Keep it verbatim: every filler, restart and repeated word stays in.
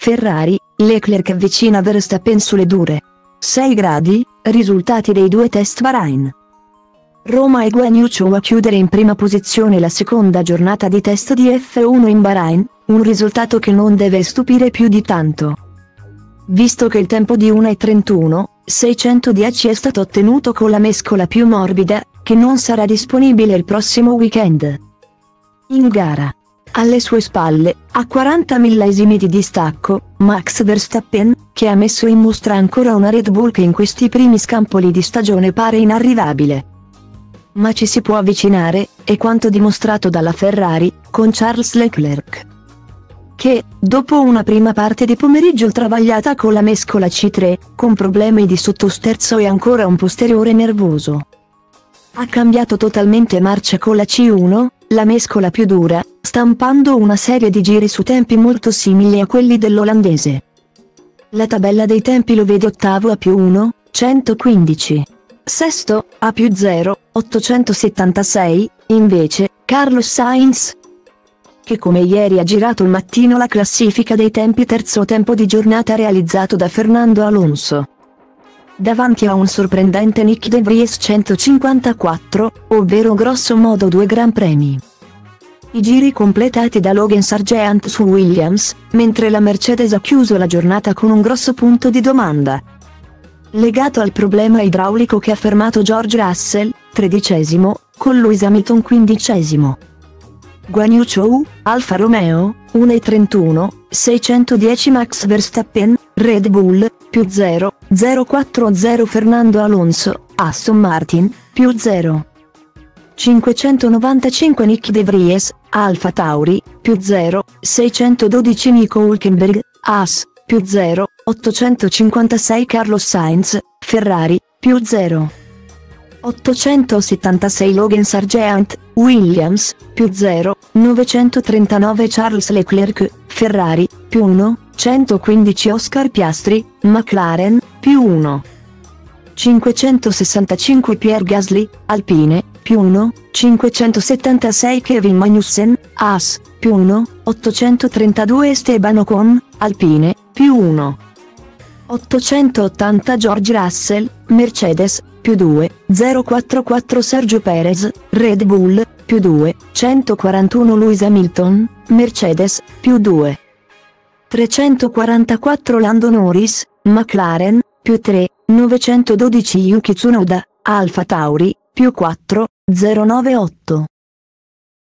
Ferrari, Leclerc avvicina Verstappen sulle dure. sei gradi, risultati dei due test Bahrain. Roma e Guan Yu Zhou a chiudere in prima posizione la seconda giornata di test di F uno in Bahrain, un risultato che non deve stupire più di tanto, visto che il tempo di uno e trentuno seicentodieci è stato ottenuto con la mescola più morbida, che non sarà disponibile il prossimo weekend. In gara, alle sue spalle, a quaranta millesimi di distacco, Max Verstappen, che ha messo in mostra ancora una Red Bull che in questi primi scampoli di stagione pare inarrivabile. Ma ci si può avvicinare, è quanto dimostrato dalla Ferrari, con Charles Leclerc, che, dopo una prima parte di pomeriggio travagliata con la mescola C tre, con problemi di sottosterzo e ancora un posteriore nervoso, ha cambiato totalmente marcia con la C uno, la mescola più dura, stampando una serie di giri su tempi molto simili a quelli dell'olandese. La tabella dei tempi lo vede ottavo a più uno, centoquindici. Sesto, a più zero, ottocentosettantasei, invece, Carlos Sainz, che come ieri ha girato al mattino la classifica dei tempi terzo tempo di giornata realizzato da Fernando Alonso, davanti a un sorprendente Nick De Vries centocinquantaquattro, ovvero grosso modo due gran premi. I giri completati da Logan Sargeant su Williams, mentre la Mercedes ha chiuso la giornata con un grosso punto di domanda, legato al problema idraulico che ha fermato George Russell, tredicesimo, con Lewis Hamilton quindicesimo. Guan Yu Zhou, Alfa Romeo, uno e trentuno, seicentodieci Max Verstappen, Red Bull, più zero, zero quattro zero Fernando Alonso, Aston Martin, più zero. cinquecentonovantacinque Nick De Vries, Alfa Tauri, più zero, seicentododici Nico Hülkenberg, Haas, più zero, ottocentocinquantasei Carlos Sainz, Ferrari, più zero. ottocentosettantasei Logan Sargeant, Williams, più zero, novecentotrentanove Charles Leclerc, Ferrari, più uno, centoquindici Oscar Piastri, McLaren, più uno. cinquecentosessantacinque Pierre Gasly, Alpine, più uno, cinquecentosettantasei Kevin Magnussen, Haas, più uno, ottocentotrentadue Esteban Ocon, Alpine, più uno. ottocentottanta George Russell, Mercedes, più due, zero quarantaquattro Sergio Perez, Red Bull, più due, centoquarantuno Lewis Hamilton, Mercedes, più due. trecentoquarantaquattro Lando Norris, McLaren, più tre, novecentododici Yuki Tsunoda, Alfa Tauri, più quattro, zero novantaotto.